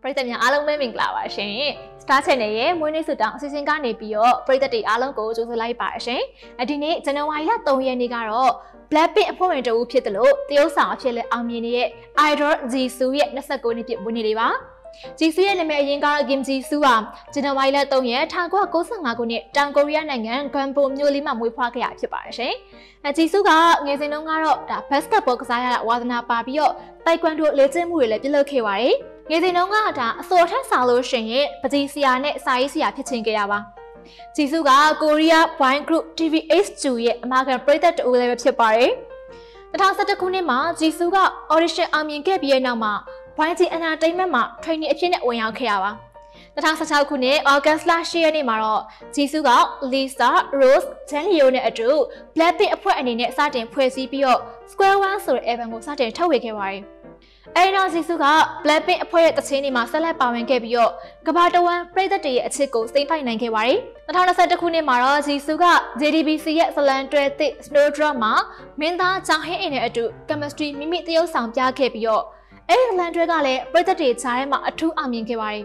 ရိသတ်များအားလုံးပဲမင်္ဂလာပါရှင် Star Channel ရဲ့မွေးနေ့ဆုတောင်းအစီအစဉ်ကနေပြီးတော့ပရိသတ်တွေအားလုံးကိုကြိုဆိုလိုက်ပါရှင်ဒီနေ့ဇန်နဝါရီလ 3 ရက်နေ့ကတော့ Blakcpink အဖွဲ့ဝင်တဦးဖြစ်တယ်လို့တရုတ်ဆောင်အဖြစ်လဲအောင်မြင်နေတဲ့ Idol Jisoo ရဲ့29နှစ်ပြည့်မွေးနေ့လေးပါJisoo ရဲ့နာမည်အရင်းကတော့ Jisoo ဟာဇန်နဝါရီလ 3 ရက်1995ခုနှစ်တောင်ကိုရီးယားနိုင်ငံဂွမ်ပိုမြို့လေးမှာမွေးဖွားခဲ့ရဖြစ်ပါတယ်ရှင်Jisoo ကငယ်စဉ်တုန်းကတော့ဒါ basketball ကစားရတာဝါသနာပါပြီးတော့တိုက်ကွမ်ဒိုလေ့ကျင့်မှုတွေလည်းပြုလုပ်ခဲ့ပါတယ်ငယ်စဉ်တုန်းကဒါအစော်ထက်ဆောင်လို့ရှိရင်ပကြီးဆရာနဲ့စာရေးဆရာဖြစ်ချင်ခဲ့ရပါJisoo ကကိုရီးယား boy group TVChannel ရဲ့အမာခံပရိသတ်တူလည်းဖြစ်ပါတယ်2011ခုနှစ်မှာ Jisoo က audition အောင်မြင်ခဲ့ပြီးတဲ့နောက်မှာ YG Entertainment မှာ training အဖြစ်နဲ့ဝင်ရောက်ခဲ့ရပါ2016ခုနှစ် August လ 10 ရက်နေ့မှာတော့ Jisoo က Lisa, Rose, Cele နဲ့အတူ Blakcpink အဖွဲ့အနေနဲ့စတင်ဖွဲ့စည်းပြီးတော့ Square One ဆိုတဲ့ album ကိုစတင်ထုတ်ဝေခဲ့ပါတယ်အဲဒီနောက် Jisoo က Blakcpink အဖွဲ့ရဲ့တခြင်းတွေမှာဆက်လက်ပါဝင်ခဲ့ပြီးတော့ကမ္ဘာတဝန်းပရိသတ်တွေရဲ့အချစ်ကိုစိမ့်ပိုက်နိုင်ခဲ့ပါတယ်2021ခုနှစ်မှာတော့ Jisoo က JTBC ရဲ့ဇလန်တွဲသစ် Snowdrop မှာမင်းသားချောင်ဟင်းအိမ်နဲ့အတူ chemistry မိမိတရုပ်ဆောင်ပြခဲ့ပြီးတော့အဲဒီဇလန်တွဲကလည်းပရိသတ်တွေကြားထဲမှာအထူးအောင်မြင်ခဲ့ပါတယ်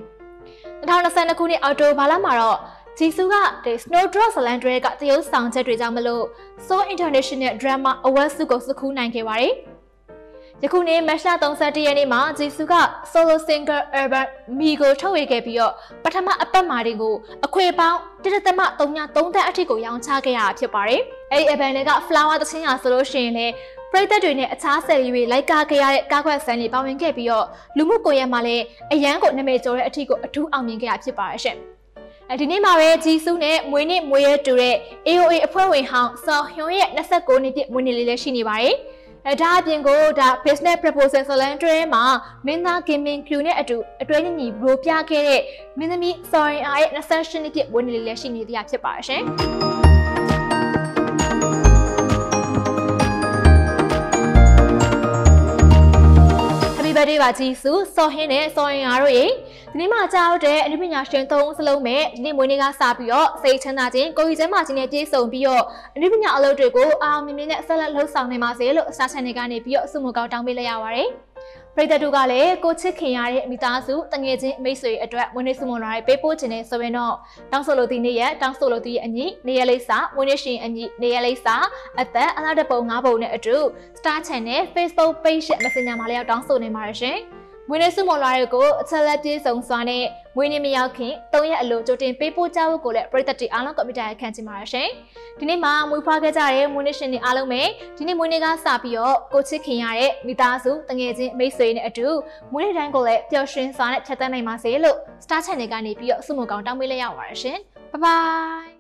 2022ခုနှစ်အောက်တိုဘာလမှာတော့ Jisoo က Snowdrop ဇလန်တွဲကတရုပ်ဆောင်ချက်တွေကြောင့်မလို့ Seoul International Drama Award ဆုကိုစခူးနိုင်ခဲ့ပါတယ်ယခုနေ့မတ်လ31ရက်နေ့မှာ Jisoo က solo single album Me ကိုထုတ်ဝေခဲ့ပြီးတော့ပထမအပတ်မှာတင်ကိုအခွေပေါင်း 1.3 သန်းအထိကိုရောင်းချခဲ့ရတာဖြစ်ပါတယ်။အဲဒီ album တွေက flower သချင်းရဆိုလို့ရှိရင်လည်းပရိသတ်တွေနဲ့အခြားဆယ်လီတွေလိုက်ကားခဲ့ရတဲ့ကားခွက်ဆန်းတွေပါဝင်ခဲ့ပြီးတော့လူမှုကွန်ရက်မှာလည်းအရန်ကိုနာမည်ကျော်တဲ့အထိကိုအထူးအောင်မြင်ခဲ့ရဖြစ်ပါတယ်ရှင်။ဒီနေ့မှာပဲ Jisoo နဲ့မွေးနေ့မွေးရတူတဲ့ AOA အဖွဲ့ဝင်ဟောင်း Seoul Hyun ရဲ့29နှစ်ပြည့်မွေးနေ့လေးလည်းရှိနေပါတယ်။ဒါအပြင်ကိုဒါ business proposal ဇလန်တွဲမှာမင်းသား gaming crew နဲ့အတူအတွဲညီညီဘရိုပြခဲ့တဲ့မင်းသမီး Sorry ရဲ့28နှစ်ပြည့်မွေးနေ့လေးလည်းရှိနေသေးတာဖြစ်ပါရှင်။ Happy birthday ပါ Jisoo စောဟင်းနဲ့စောရင်အားတို့ရေဒီနေ့မှကြောက်တဲ့အနုပညာရှင်3ဦးစလုံးပဲဒီနေ့မွေးနေ့ကစပြီးတော့စိတ်ချမ်းသာခြင်းကိုယ်ကြီးကျန်းမာခြင်းနဲ့ပြည့်စုံပြီးတော့အနုပညာအလုပ်တွေကိုအောင်မြင်မြင်နဲ့ဆက်လက်လှုပ်ဆောင်နိုင်ပါစေလို့ Star Channel ကနေပြီးတော့အဆုမကောင်းတောင်းပေးလိုက်ရပါတယ်ပရိသတ်တို့ကလည်းကိုချစ်ခင်ရတဲ့မိသားစုတငယ်ချင်းမိတ်ဆွေအတွက်မွေးနေ့ဆုမွန်လာတွေပေးပို့ခြင်းနဲ့ဆိုရင်တော့တောင်းဆိုလို့ဒီနေ့ရက်တောင်းဆိုလို့ဒီအညီနေရလိမ့်စာမွေးနေ့ရှင်အညီနေရလိမ့်စာအသက်အလားတပုံ9ပုံနဲ့အတူ Star Channel Facebook Page နဲ့ Messenger မှာလည်းတောင်းဆိုနေပါတယ်ရှင်မွေးနေ့ဆုမွန်လာတွေကိုအချက်လက်ပြည့်စုံစွာနဲ့မွေးနေ့မရောက်ခင်3ရက်အလိုကြိုတင်ပေးပို့ကြဖို့ကိုလည်းပရိသတ်တွေအားလုံးကွန်ပျူတာရခံချင်ပါတယ်ရှင်ဒီနေ့မှာမွေးဖွားခဲ့ကြတဲ့မွေးနေ့ရှင်တွေအားလုံးပဲဒီနေ့မွေးနေ့ကစပြီးတော့ကိုချစ်ခင်ရတဲ့မိသားစုတငယ်ချင်းမိတ်ဆွေနဲ့အတူမွေးနေ့တိုင်းကိုလည်းပျော်ရွှင်စွာနဲ့ဖြတ်သန်းနိုင်ပါစေလို့ Star Channel ကနေပြီးတော့ဆုမွန်ကောင်းတောင်းပေးလိုက်ရပါတယ်ရှင် Bye bye